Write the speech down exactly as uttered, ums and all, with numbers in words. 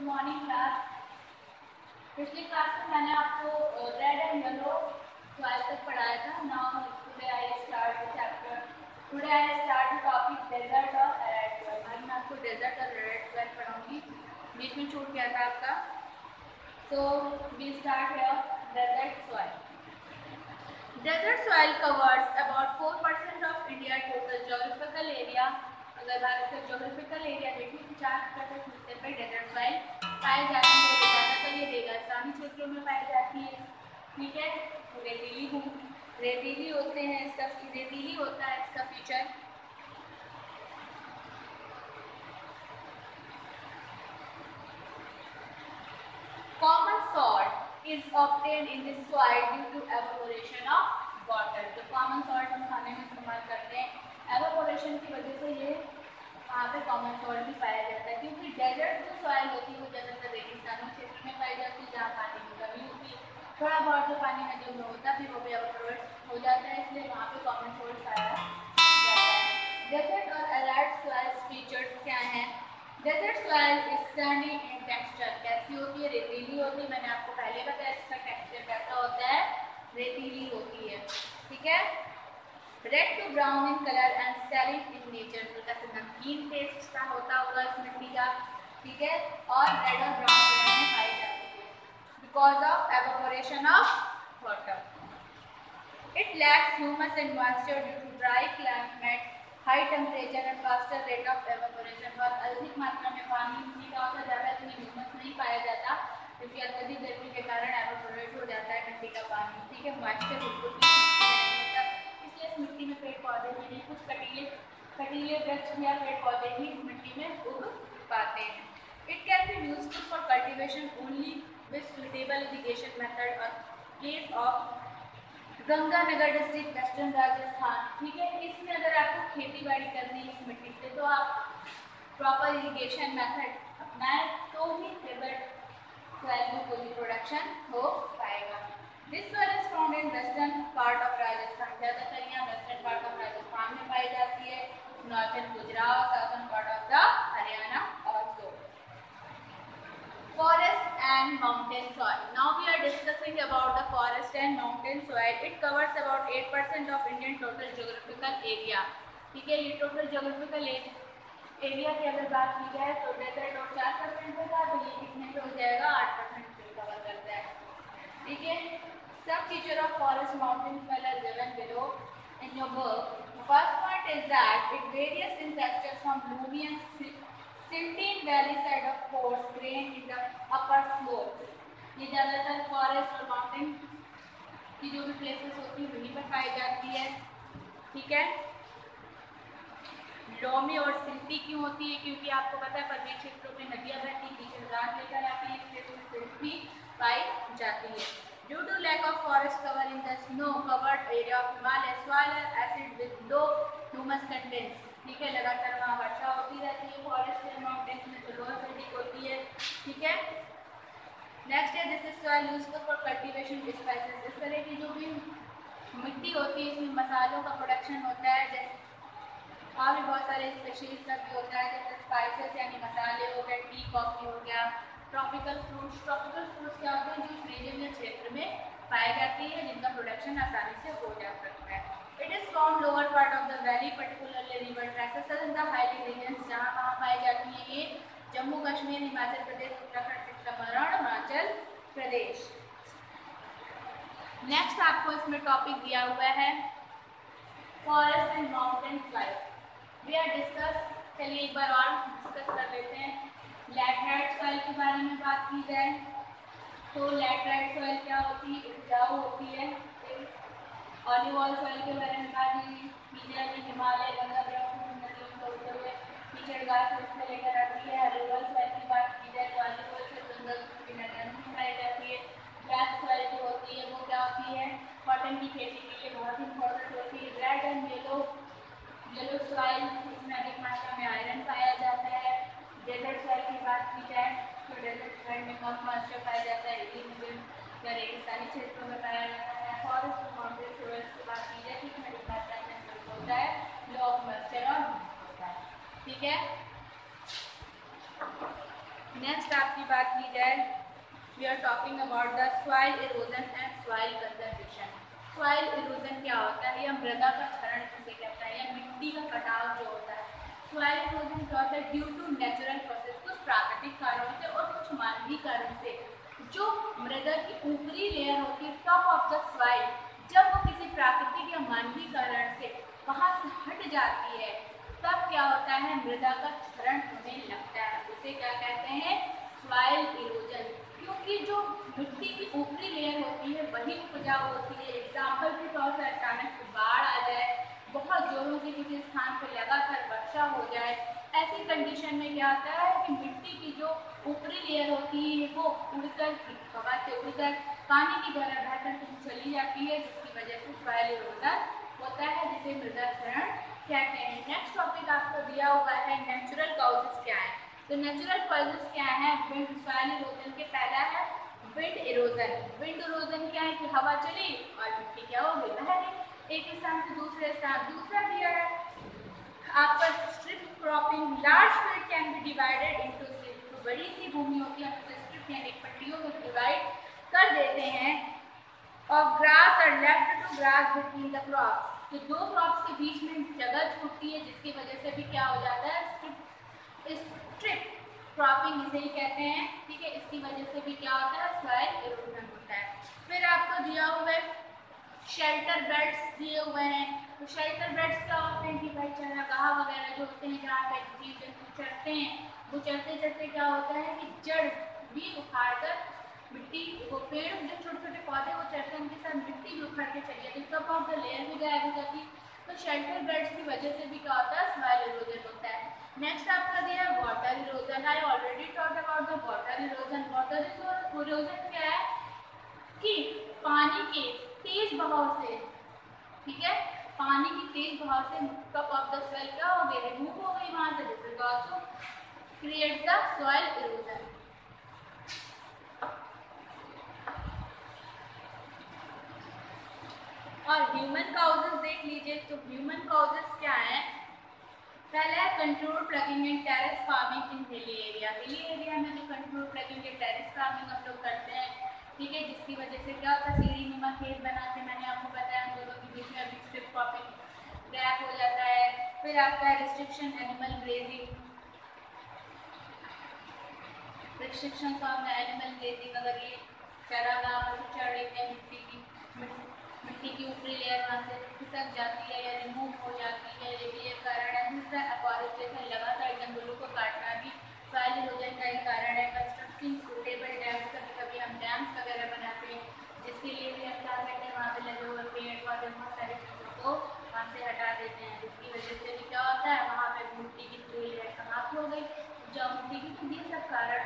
Morning class. पिछली class में मैंने आपको रेड एंड येलो सॉइल तक पढ़ाया था। Now today I start the chapter today I start the topic desert और रेड सॉइल। आज मैं आपको डेजर्ट और रेड सॉइल पढ़ाऊंगी, बीच में छूट गया था आपका। So we start here. Desert soil Desert soil covers about four percent of India total geographical area। अगर भारत का geographical area देखें तो चार प्रतिशत हिस्से पर desert soil पाए जाते हैं। ज़्यादातर ये रेगिस्तानी क्षेत्रों में पाई जाती है। ठीक है, रेतीली भूमि रेतीली होते हैं इसका रेतीली होता है इसका feature. Common salt is obtained in this soil due to evaporation of water। जो कॉमन सॉल्ट हम खाने में इस्तेमाल करते हैं, एवापोरेशन की वजह से ये वहाँ पे कॉमन सॉल्ट भी पाया जाता है। क्योंकि डेजर्ट जो सॉइल होती है वो ज़्यादातर रेगिस्तानी क्षेत्र में पाई जाती है, जहाँ पानी की कमी होती है। थोड़ा बहुत जो पानी में जो होता भी वो भी एवापोरेट हो जाता है, इसलिए वहाँ पे कॉमन सॉल्ट पाया जाता है। डेजर्ट और एराइड सॉइल फीचर्स क्या हैं? Desert soil is sandy in texture. कैसी होती है? रेतीली होती है। मैंने आपको पहले बताया इसका टेक्सचर कैसा होता है, रेतीली होती है। ठीक है, red to brown in colour and saline in nature. तो जैसे नमकीन टेस्ट का होता होगा इस मिट्टी का। ठीक है, और रेड और ब्राउन कलर में पाई जाती है because of evaporation of water. It lacks humus and moisture due to dry climate, high temperature and faster rate of evaporation. बहुत अधिक मात्रा में पानी इसलिए क्या होता है, ज़्यादा इतनी ह्यूमस नहीं पाया जाता क्योंकि अत्यधिक गर्मी के कारण एवापोरेट हो जाता है मिट्टी का पानी। ठीक है, मॉइस्चर बिल्कुल भी नहीं होता, इसलिए इस मिट्टी में पेड़ पौधे भी नहीं, कुछ कटीले कटीले वृक्ष या पेड़ पौधे ही इस मिट्टी में उग पाते हैं। It can be useful for cultivation only with suitable irrigation method और case of Ganganagar district western Rajasthan. ठीक है, इसमें अगर आपको खेती बाड़ी करनी है इस मिट्टी से तो आप प्रॉपर इरिगेशन मेथड अपनाएं तो ही डेजर्ट सॉइल में कोई प्रोडक्शन हो पाएगा। This soil is found in western part of Rajasthan. ज़्यादातर यहाँ वेस्टर्न पार्ट ऑफ राजस्थान में पाई जाती है, northern Gujarat, southern part of the Haryana also. Forest and mountain soil. Now we are discussing about the forest and mountain soil. It covers about eight percent of Indian total geographical area. ठीक है, ये total geographical area की अगर बात की जाए तो desert और चार परसेंट होगा, तो ये कितने पे हो जाएगा, आठ परसेंट पे कवर करता है। ठीक है, सब feature of forest mountain soil are given below in your book. The first point is that it varies in texture from gloomy and Siltine valley side of coarse grain in the upper slopes। ये ज़्यादातर forest और mountain की जो भी places होती है वहीं पर पाई जाती है। ठीक है, लोमी और सिल्टी क्यों होती है? क्योंकि आपको पता है पर्वतीय क्षेत्रों में नदियाँ बहती कीचड़गार लेकर आती है, इसलिए तो सिल्ट भी पाई जाती है। Due to lack of forest cover in the snow covered area of Himalaya, soil is acid with low humus contents। ठीक है, लगातार वहाँ वर्षा होती रहती है फॉरेस्ट या माउंटेन्स में, तो लो एसिडिक होती है। ठीक है, नेक्स्ट है this is soil used for cultivation spices. इस तरह की जो भी मिट्टी होती है इसमें मसालों का प्रोडक्शन होता है, जैसे और भी बहुत सारे स्पेशीज का भी होता है, जैसे स्पाइसेस यानी मसाले हो गए, टी कॉफी हो गया, ट्रॉपिकल फ्रूट्स। ट्रॉपिकल फ्रूट्स क्या होते हैं, जो इस रीजन क्षेत्र में पाई जाती है, जिनका प्रोडक्शन आसानी से हो जा सकता है। It is found lower part of the valley, particularly river tracts in the highly regions। जहाँ वहाँ पाई जाती है ये जम्मू कश्मीर, हिमाचल प्रदेश, उत्तराखंड, सिक्किम, अरुणाचल प्रदेश। नेक्स्ट आपको इसमें टॉपिक दिया हुआ है forest and mountain soil. We are discuss, चलिए एक बार और डिस्कस कर लेते हैं। लैटराइट सॉइल के बारे में बात की जाए तो लैटराइट सॉइल क्या होती है, उपजाऊ होती है। ऑलिव ऑयल सॉइल के बारे में बात की जाए तो हिमालय, गंगा, ब्रह्मपुत्र नदियों से होते हुए कीचड़गार से लेकर आती है। ऑलिव ऑयल सॉइल की बात की जाए तो ऑलिव ऑयल से गंगा की नदियों में पाई जाती है। ब्लैक सॉइल जो होती है वो क्या होती है, कॉटन की खेती के लिए बहुत ही इंपॉर्टेंट होती है। Red and yellow yellow soil, इसमें अधिक मात्रा में आयरन पाया जाता है। डेजर्ट सॉइल की बात की जाए तो डेजर्ट सॉइल में कम मॉइस्चर पाया जाता है, इसीलिए या रेगिस्तानी क्षेत्रों में पाया जाता है। फॉरेस्ट और माउंटेन सॉइल्स की बात की जाए तो इसमें अधिक मात्रा में सॉइल होता है, लो ऑफ मॉइस्चर और होता है। ठीक है, नेक्स्ट आपकी बात की जाए, we are talking about the soil erosion and soil conservation. Soil erosion क्या होता है, या मृदा का क्षरण किसे कहता है, या मिट्टी का कटाव जो होता है। सॉइल इरोजन क्या होता है, ड्यू टू नेचुरल प्रोसेस, कुछ प्राकृतिक कारणों से और कुछ मानवीय कारण से जो मृदा की ऊपरी लेयर होती है, टॉप ऑफ द सॉइल, जब वो किसी प्राकृतिक या मानवीय कारण से वहां से हट जाती है, तब क्या होता है, मृदा का क्षरण होने लगता है। उसे क्या कहते हैं, सॉइल इरोजन। क्योंकि जो मिट्टी की ऊपरी लेयर होती है वही उपजाऊ होती है। एग्जाम्पल के तौर पर अचानक बाढ़ आ जाए, बहुत जोरों से किसी स्थान पर लगातार वर्षा हो जाए, ऐसी कंडीशन में क्या होता है कि मिट्टी की जो ऊपरी लेयर होती है वो उड़कर, हवा से उड़कर पानी की तरह बहकर कहीं चली जाती है, जिसकी वजह से सॉइल इरोजन होता है, जिसे मृदा क्षरण कहते हैं। नेक्स्ट टॉपिक आपको दिया हुआ है, नेचुरल कॉजेस क्या है। तो नेचुरल कॉजेस क्या है विंड सॉइल इरोजन के, पहला है विंड इरोजन। विंड इरोजन क्या है कि हवा चली और मिट्टी क्या होगी, बह गई एक स्थान से दूसरे स्थान। दूसरा दिया है आपका strip cropping, large field can be divided into strip. तो बड़ी सी भूमि होती है, हम स्ट्रिप यानी पट्टियों में डिवाइड कर देते हैं, और ग्रास और left to grass between the crops. तो दो क्रॉप्स के बीच में जगह छूटती है, जिसकी वजह से भी क्या हो जाता है, स्ट्रिप स्ट्रिप क्रॉपिंग इसे ही कहते हैं। ठीक है, इसकी वजह से भी क्या होता है, सॉइल इरोजन होता है। फिर आपको दिया हुआ है शेल्टर बेड्स दिए हुए हैं। तो शेल्टर बेड्स क्या होते हैं कि भाई चरागाह वगैरह जो होते हैं, जहाँ पे जीव जंतु चढ़ते हैं, वो चढ़ते चढ़ते क्या होता है कि जड़ भी उखाड़ कर मिट्टी, वो पेड़ जो छोटे छोटे पौधे वो चढ़ते हैं, उनके साथ मिट्टी भी उखड़ के चली जाती है, टॉप ऑफ द लेयर भी गायब हो जाती है। तो शेल्टर बेड्स की वजह से भी क्या होता है, सॉइल इरोजन होता है। नेक्स्ट आपका दिया है water erosion. I already talked about the water erosion. Water erosion क्या है कि पानी के तेज बहाव से, ठीक है, पानी की तेज बहाव से टॉप ऑफ द सॉइल क्या हो गई, रिमूव हो गई वहां से, this is also create the soil erosion. और ह्यूमन कॉजेस देख लीजिए। तो ह्यूमन कॉजेस क्या है, पहला है control plugging and terrace farming in hilly area. Hilly area में जो control plugging and terrace farming हम लोग करते हैं, ठीक है, जिसकी वजह से क्या होता है, सीढ़ी नुमा खेत बनाते हैं। मैंने आपको बताया हम दोनों के बीच में अभी स्ट्रिप क्रॉपिंग क्रैप हो जाता है। फिर आपका restriction animal grazing, restriction of animal grazing, अगर ये चरागाह पर चढ़ लेते हैं, मिट्टी की मिट्टी की ऊपरी लेयर वहाँ से खिसक जाती है या रिमूव हो जाती है, ये भी एक कारण है। दूसरा एफॉरेस्टेशन, लगातार जंगलों को काटना भी सॉइल इरोजन का एक कारण है। कंस्ट्रक्टिंग सूटेबल डैम्स, कभी कभी हम डैम्स वगैरह बनाते हैं, जिसके लिए भी हम क्या करते हैं, वहाँ पे लगे हुए पेड़ पौधे बहुत सारे चीज़ों को वहाँ से हटा देते हैं, जिसकी वजह से भी क्या होता है, वहाँ पे मिट्टी की पूरी लेयर समाप्त हो गई। जो मिट्टी की, ये सब कारण